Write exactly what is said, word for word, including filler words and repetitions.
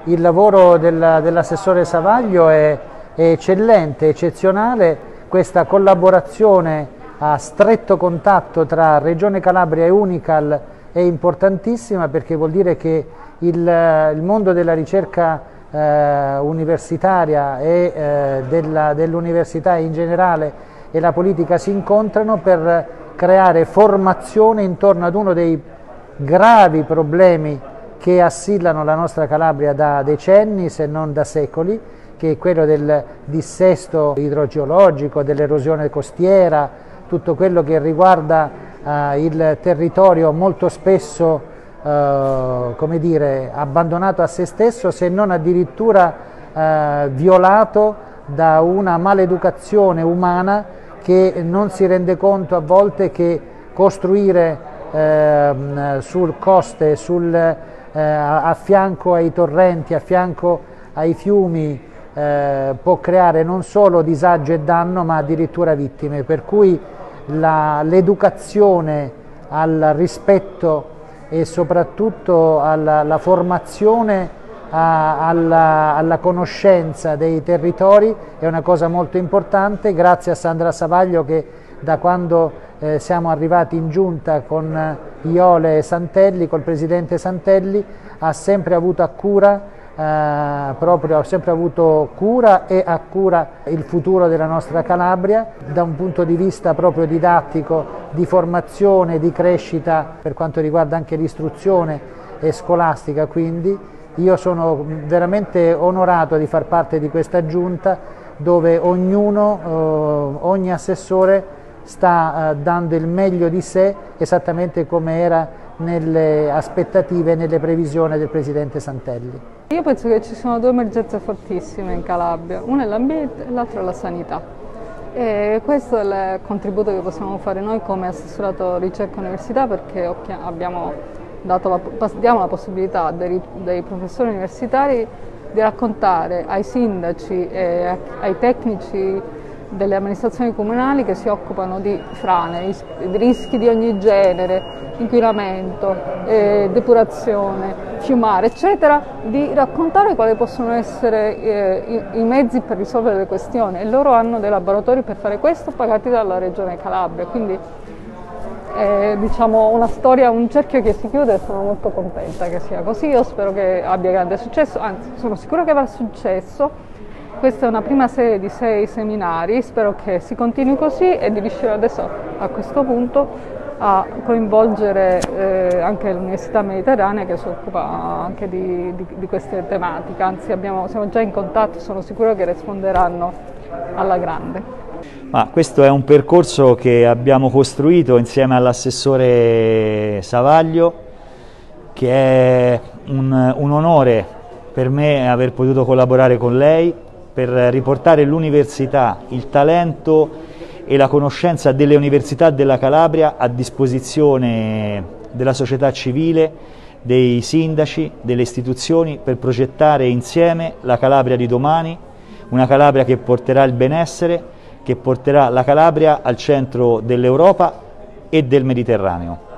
il lavoro del, dell'assessore Savaglio è, è eccellente, eccezionale. Questa collaborazione a stretto contatto tra Regione Calabria e Unical è importantissima, perché vuol dire che il, il mondo della ricerca eh, universitaria e eh, dell'università in generale e la politica si incontrano per creare formazione intorno ad uno dei gravi problemi che assillano la nostra Calabria da decenni, se non da secoli, che è quello del dissesto idrogeologico, dell'erosione costiera, tutto quello che riguarda eh, il territorio molto spesso eh, come dire, abbandonato a se stesso, se non addirittura eh, violato da una maleducazione umana che non si rende conto a volte che costruire eh, sul coste, sul, eh, a fianco ai torrenti, a fianco ai fiumi, eh, può creare non solo disagio e danno, ma addirittura vittime, per cui l'educazione al rispetto e soprattutto alla, alla formazione a, alla, alla conoscenza dei territori è una cosa molto importante. Grazie a Sandra Savaglio che da quando eh, siamo arrivati in giunta con Iole Santelli, col presidente Santelli, ha sempre avuto a cura Eh, proprio ha sempre avuto cura e ha cura il futuro della nostra Calabria da un punto di vista proprio didattico, di formazione, di crescita per quanto riguarda anche l'istruzione e scolastica. Quindi io sono veramente onorato di far parte di questa giunta dove ognuno, eh, ogni assessore sta eh, dando il meglio di sé, esattamente come era nelle aspettative e nelle previsioni del presidente Santelli. Io penso che ci sono due emergenze fortissime in Calabria, una è l'ambiente e l'altra è la sanità. E questo è il contributo che possiamo fare noi come assessorato ricerca e università, perché abbiamo dato la, diamo la possibilità dei, dei professori universitari di raccontare ai sindaci e ai tecnici delle amministrazioni comunali che si occupano di frane, rischi di ogni genere, inquinamento, eh, depurazione, fiumare, eccetera, di raccontare quali possono essere eh, i, i mezzi per risolvere le questioni, e loro hanno dei laboratori per fare questo pagati dalla Regione Calabria, quindi è diciamo, una storia, un cerchio che si chiude, e sono molto contenta che sia così. Io spero che abbia grande successo, anzi sono sicura che avrà successo. Questa è una prima serie di sei seminari, spero che si continui così e di riuscire adesso a questo punto a coinvolgere eh, anche l'Università Mediterranea, che si occupa anche di, di, di queste tematiche, anzi abbiamo, siamo già in contatto, sono sicura che risponderanno alla grande. Ma questo è un percorso che abbiamo costruito insieme all'assessore Savaglio, che è un, un onore per me aver potuto collaborare con lei per riportare l'università, il talento e la conoscenza delle università della Calabria a disposizione della società civile, dei sindaci, delle istituzioni, per progettare insieme la Calabria di domani, una Calabria che porterà il benessere, che porterà la Calabria al centro dell'Europa e del Mediterraneo.